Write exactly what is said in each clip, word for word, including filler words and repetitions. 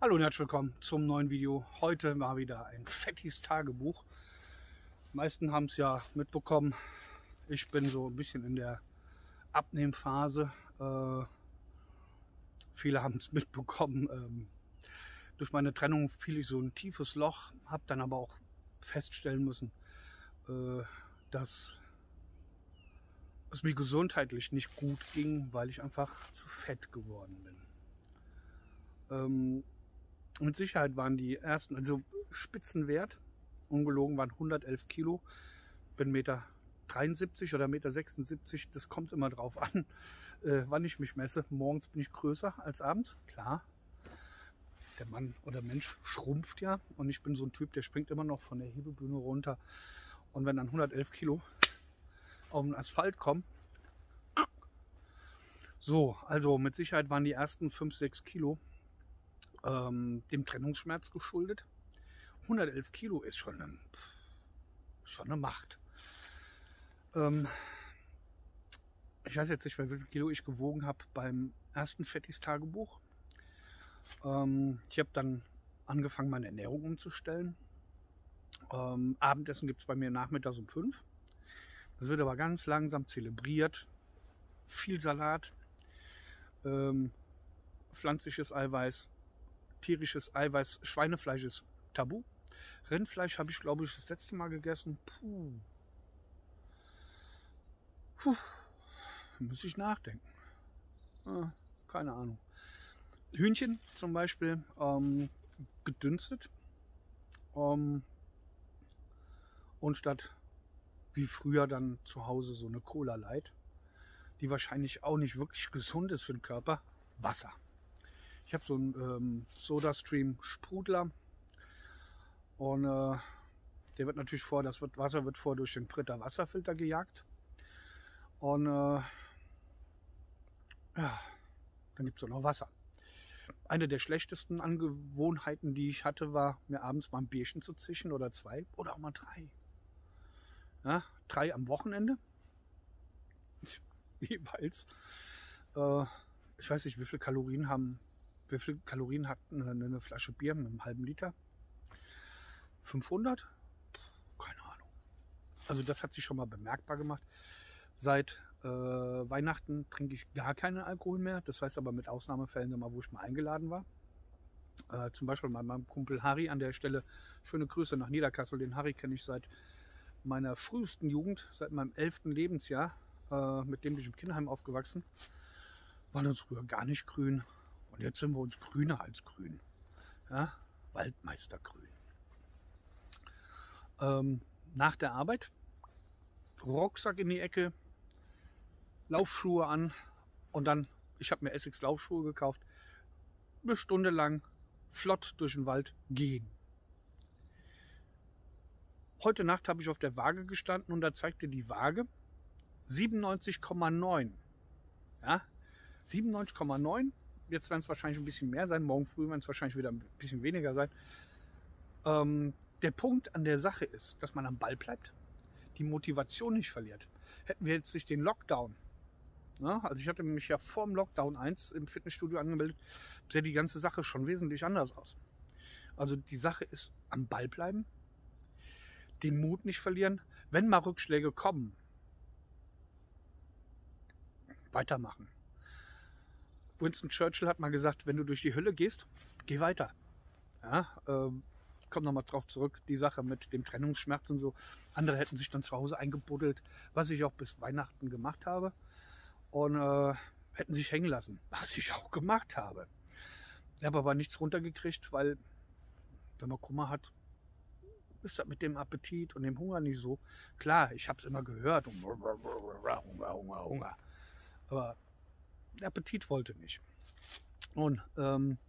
Hallo und herzlich willkommen zum neuen Video. Heute mal wieder ein fettis Tagebuch. Die meisten haben es ja mitbekommen. Ich bin so ein bisschen in der Abnehmphase. Äh, viele haben es mitbekommen. Ähm, durch meine Trennung fiel ich so ein tiefes Loch, habe dann aber auch feststellen müssen, äh, dass es mir gesundheitlich nicht gut ging, weil ich einfach zu fett geworden bin. Ähm, Mit Sicherheit waren die ersten, also Spitzenwert, ungelogen, waren hundertelf Kilo. Bin Meter dreiundsiebzig oder Meter sechsundsiebzig, das kommt immer drauf an, äh, wann ich mich messe. Morgens bin ich größer als abends, klar. Der Mann oder Mensch schrumpft ja und ich bin so ein Typ, der springt immer noch von der Hebebühne runter. Und wenn dann hundertelf Kilo auf den Asphalt kommen, so, also mit Sicherheit waren die ersten fünf, sechs Kilo ähm, dem Trennungsschmerz geschuldet. hundertelf Kilo ist schon eine, schon eine Macht. Ähm, ich weiß jetzt nicht mehr, wie viel Kilo ich gewogen habe beim ersten fettis Tagebuch. Ähm, ich habe dann angefangen, meine Ernährung umzustellen. Ähm, Abendessen gibt es bei mir nachmittags um fünf. Das wird aber ganz langsam zelebriert. Viel Salat, ähm, pflanzliches Eiweiß, tierisches Eiweiß, Schweinefleisch ist tabu. Rindfleisch habe ich, glaube ich, das letzte Mal gegessen. Puh. Puh. Muss ich nachdenken. Ah, keine Ahnung. Hühnchen zum Beispiel ähm, gedünstet. Ähm, und statt wie früher dann zu Hause so eine Cola Light, die wahrscheinlich auch nicht wirklich gesund ist für den Körper, Wasser. Ich habe so einen ähm, Soda-Stream Sprudler und äh, der wird natürlich vor, das wird, Wasser wird vor durch den Pritter Wasserfilter gejagt. Und äh, ja, dann gibt es auch noch Wasser. Eine der schlechtesten Angewohnheiten, die ich hatte, war, mir abends mal ein Bierchen zu zischen oder zwei oder auch mal drei. Ja, drei am Wochenende. Jeweils. Äh, ich weiß nicht, wie viel Kalorien haben, wie viel Kalorien hat eine, eine Flasche Bier mit einem halben Liter? fünfhundert? Keine Ahnung. Also das hat sich schon mal bemerkbar gemacht. Seit äh, Weihnachten trinke ich gar keinen Alkohol mehr. Das heißt aber mit Ausnahmefällen immer, wo ich mal eingeladen war. Äh, zum Beispiel bei meinem Kumpel Harry an der Stelle. Schöne Grüße nach Niederkassel. Den Harry kenne ich seit meiner frühesten Jugend, seit meinem elften Lebensjahr. Äh, mit dem bin ich im Kinderheim aufgewachsen. Waren uns früher gar nicht grün. Und jetzt sind wir uns grüner als grün. Ja? Waldmeistergrün. Ähm, nach der Arbeit Rucksack in die Ecke, Laufschuhe an und dann, ich habe mir Essex Laufschuhe gekauft, eine Stunde lang flott durch den Wald gehen. Heute Nacht habe ich auf der Waage gestanden und da zeigte die Waage siebenundneunzig Komma neun. Ja, siebenundneunzig Komma neun. Jetzt werden es wahrscheinlich ein bisschen mehr sein. Morgen früh werden es wahrscheinlich wieder ein bisschen weniger sein. Ähm, der Punkt an der Sache ist, dass man am Ball bleibt, die Motivation nicht verliert. Hätten wir jetzt nicht den Lockdown, ja, also ich hatte mich ja vor dem Lockdown eins im Fitnessstudio angemeldet, sähe die ganze Sache schon wesentlich anders aus. Also die Sache ist am Ball bleiben, den Mut nicht verlieren, wenn mal Rückschläge kommen, weitermachen. Winston Churchill hat mal gesagt, wenn du durch die Hölle gehst, geh weiter. Ja, ähm, kommt nochmal drauf zurück, die Sache mit dem Trennungsschmerz und so. Andere hätten sich dann zu Hause eingebuddelt, was ich auch bis Weihnachten gemacht habe. Und äh, hätten sich hängen lassen, was ich auch gemacht habe. Ich habe aber nichts runtergekriegt, weil wenn man Kummer hat, ist das mit dem Appetit und dem Hunger nicht so. Klar, ich habe es immer gehört. Und Hunger, Hunger, Hunger. Aber der Appetit wollte nicht. Und ähm,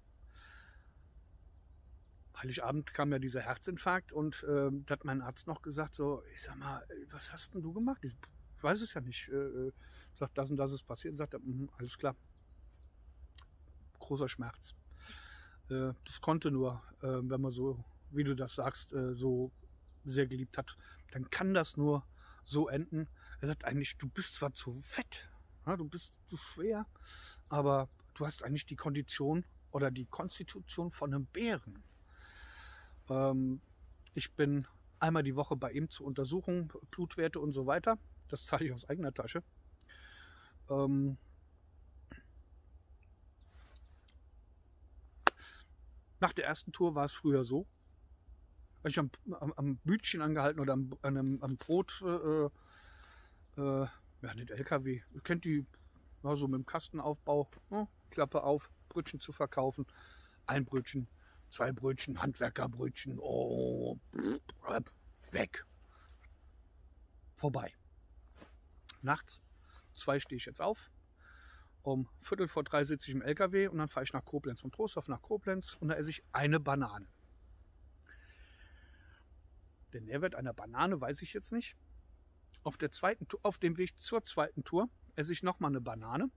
Heiligabend kam ja dieser Herzinfarkt und äh, da hat mein Arzt noch gesagt, so, ich sag mal, was hast denn du gemacht? Ich weiß es ja nicht. Äh, sagt, das und das ist passiert. Und sagt er, alles klar. Großer Schmerz. Äh, das konnte nur, äh, wenn man so, wie du das sagst, äh, so sehr geliebt hat, dann kann das nur so enden. Er sagt eigentlich, du bist zwar zu fett, ja, du bist zu schwer, aber du hast eigentlich die Kondition, oder die Konstitution von einem Bären. Ähm, ich bin einmal die Woche bei ihm zur Untersuchung, Blutwerte und so weiter. Das zahle ich aus eigener Tasche. Ähm, nach der ersten Tour war es früher so, habe ich am, am, am Bütchen angehalten oder am, an einem, am Brot, äh, äh, ja, nicht L K W, ihr kennt die, ja, so mit dem Kastenaufbau, ne? Klappe auf, Brötchen zu verkaufen, ein Brötchen, zwei Brötchen, Handwerkerbrötchen, oh, pff, weg, vorbei. Nachts, zwei stehe ich jetzt auf, um Viertel vor drei sitze ich im L K W und dann fahre ich nach Koblenz, von Trostorf nach Koblenz und da esse ich eine Banane. Den Nährwert einer Banane weiß ich jetzt nicht. Auf, der zweiten, auf dem Weg zur zweiten Tour esse ich nochmal eine Banane.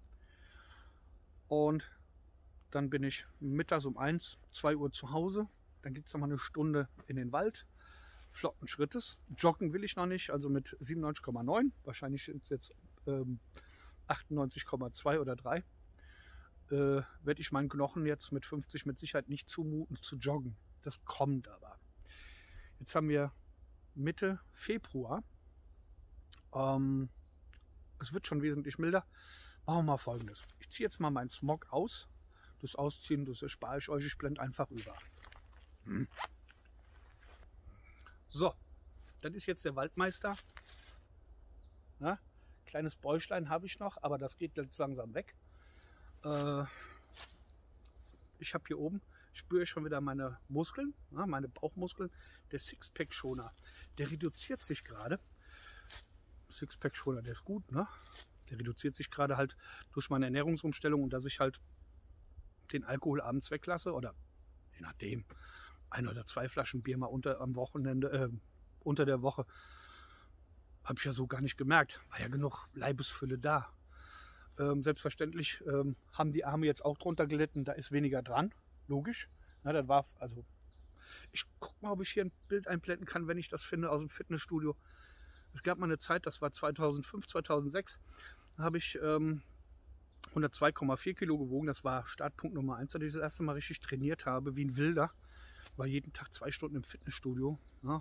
Und dann bin ich mittags um eins, zwei Uhr zu Hause. Dann geht es nochmal eine Stunde in den Wald. Flotten Schrittes. Joggen will ich noch nicht, also mit siebenundneunzig Komma neun. Wahrscheinlich sind es jetzt ähm, achtundneunzig Komma zwei oder drei. Äh, werde ich meinen Knochen jetzt mit fünfzig mit Sicherheit nicht zumuten zu joggen. Das kommt aber. Jetzt haben wir Mitte Februar. Ähm, es wird schon wesentlich milder. Machen wir mal Folgendes. Ich ziehe jetzt mal meinen Smog aus. Das Ausziehen, das erspare ich euch. Ich blende einfach über. Hm. So, das ist jetzt der Waldmeister. Ja, kleines Bäuchlein habe ich noch, aber das geht jetzt langsam weg. Äh, ich habe hier oben, spüre ich schon wieder meine Muskeln, ja, meine Bauchmuskeln. Der Sixpack-Schoner, der reduziert sich gerade. Sixpack-Schoner, der ist gut, ne? Der reduziert sich gerade halt durch meine Ernährungsumstellung und dass ich halt den Alkohol abends weglasse oder je nachdem ein oder zwei Flaschen Bier mal unter am Wochenende äh, unter der Woche habe ich ja so gar nicht gemerkt. War ja genug Leibesfülle da. Ähm, selbstverständlich ähm, haben die Arme jetzt auch drunter gelitten. Da ist weniger dran, logisch. Na, das war also. Ich guck mal, ob ich hier ein Bild einblenden kann, wenn ich das finde aus dem Fitnessstudio. Es gab mal eine Zeit, das war zweitausendfünf, zweitausendsechs, da habe ich ähm, hundertzwei Komma vier Kilo gewogen. Das war Startpunkt Nummer eins, als ich das erste Mal richtig trainiert habe, wie ein Wilder. War jeden Tag zwei Stunden im Fitnessstudio. Ja.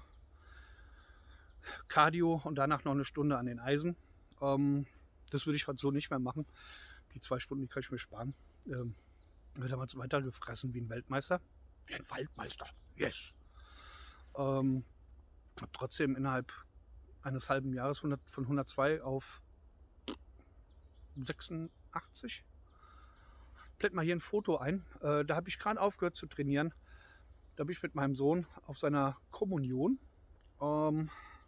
Cardio und danach noch eine Stunde an den Eisen. Ähm, das würde ich halt so nicht mehr machen. Die zwei Stunden, die kann ich mir sparen. Ähm, wird damals weiter gefressen wie ein Weltmeister. Wie ein Waldmeister. Yes! Ähm, habe trotzdem innerhalb eines halben Jahres von hundertzwei auf sechsundachtzig. Blend mal hier ein Foto ein. Äh, da habe ich gerade aufgehört zu trainieren. Da bin ich mit meinem Sohn auf seiner Kommunion. Ähm,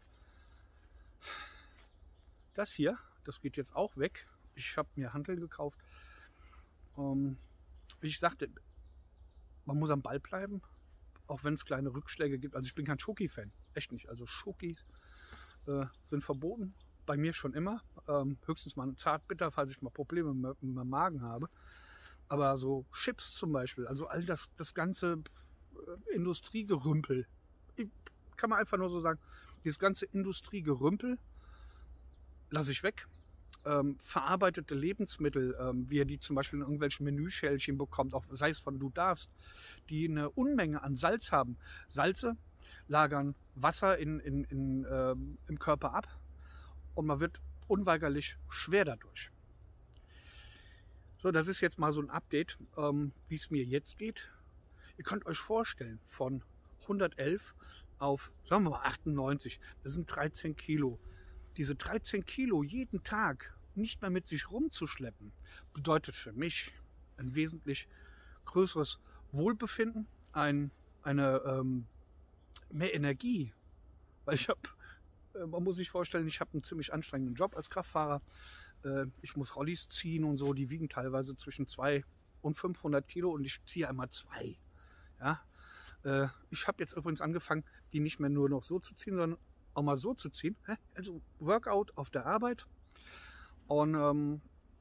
das hier, das geht jetzt auch weg. Ich habe mir Hanteln gekauft. Ähm, wie ich sagte, man muss am Ball bleiben, auch wenn es kleine Rückschläge gibt. Also ich bin kein Schoki-Fan, echt nicht. Also Schokis äh, sind verboten, bei mir schon immer. Ähm, höchstens mal ein Zartbitter, falls ich mal Probleme mit, mit dem Magen habe. Aber so Chips zum Beispiel, also all das, das ganze äh, Industriegerümpel, ich, kann man einfach nur so sagen, dieses ganze Industriegerümpel lasse ich weg. Ähm, verarbeitete Lebensmittel, ähm, wie ihr die zum Beispiel in irgendwelchen Menüschälchen bekommt, auch sei es von Du darfst, die eine Unmenge an Salz haben. Salze lagern Wasser in, in, in, ähm, im Körper ab und man wird unweigerlich schwer dadurch. So, das ist jetzt mal so ein Update, ähm, wie es mir jetzt geht. Ihr könnt euch vorstellen, von hundertelf auf, sagen wir mal, achtundneunzig, das sind dreizehn Kilo. Diese dreizehn Kilo jeden Tag nicht mehr mit sich rumzuschleppen, bedeutet für mich ein wesentlich größeres Wohlbefinden, ein, eine ähm, mehr Energie. Weil ich habe, äh, man muss sich vorstellen, ich habe einen ziemlich anstrengenden Job als Kraftfahrer. Äh, ich muss Rollis ziehen und so, die wiegen teilweise zwischen zweihundert und fünfhundert Kilo und ich ziehe einmal zwei. Ja? Äh, ich habe jetzt übrigens angefangen, die nicht mehr nur noch so zu ziehen, sondern auch mal so zu ziehen. Also Workout auf der Arbeit. Und ähm,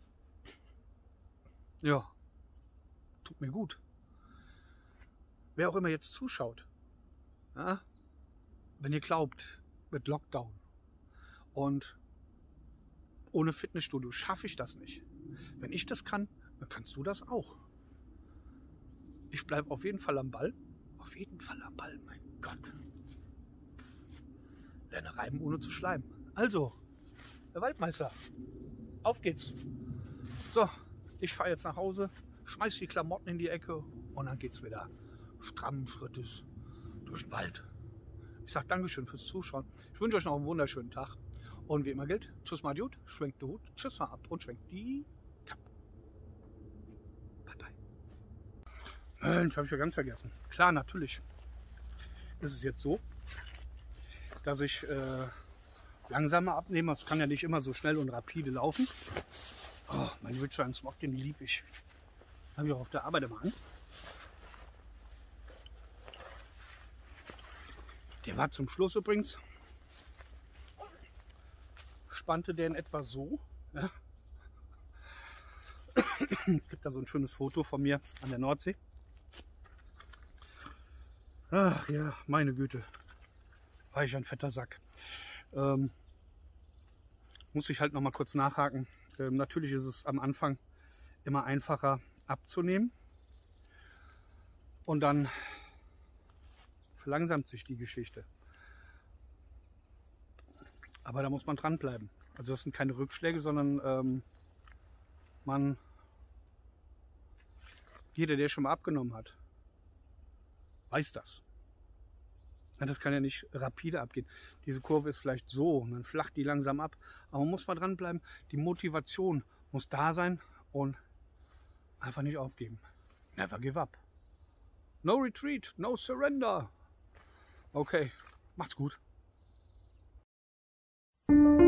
ja, tut mir gut. Wer auch immer jetzt zuschaut, ja, wenn ihr glaubt, mit Lockdown und ohne Fitnessstudio schaffe ich das nicht. Wenn ich das kann, dann kannst du das auch. ich bleibe auf jeden Fall am Ball. Auf jeden Fall am Ball, mein Gott. Lerne reiben ohne zu schleimen. Also, der Waldmeister, auf geht's. So, ich fahre jetzt nach Hause, schmeiß die Klamotten in die Ecke und dann geht's wieder strammen Schrittes durch den Wald. Ich sage Dankeschön fürs Zuschauen. Ich wünsche euch noch einen wunderschönen Tag. Und wie immer gilt, tschüss mal Dude, schwenkt den Hut, tschüss mal ab und schwenkt die Kappe. Bye bye. Mensch, habe ich ja ganz vergessen. Klar, natürlich ist es jetzt so, dass ich äh, langsamer abnehme. Es kann ja nicht immer so schnell und rapide laufen. Oh, mein Wildschwein Smog, den liebe ich. Habe ich auch auf der Arbeit immer an. Der war zum Schluss übrigens, spannte der in etwa so. Ja. Es gibt da so ein schönes Foto von mir an der Nordsee. Ach ja, meine Güte, war ich ein fetter Sack. Ähm, muss ich halt noch mal kurz nachhaken. Ähm, natürlich ist es am Anfang immer einfacher abzunehmen und dann verlangsamt sich die Geschichte. Aber da muss man dranbleiben. Also das sind keine Rückschläge, sondern ähm, man, jeder, der schon mal abgenommen hat, weiß das. Ja, das kann ja nicht rapide abgehen. Diese Kurve ist vielleicht so und dann flacht die langsam ab. Aber man muss mal dranbleiben. Die Motivation muss da sein und einfach nicht aufgeben. Never give up. No retreat, no surrender. Okay, macht's gut.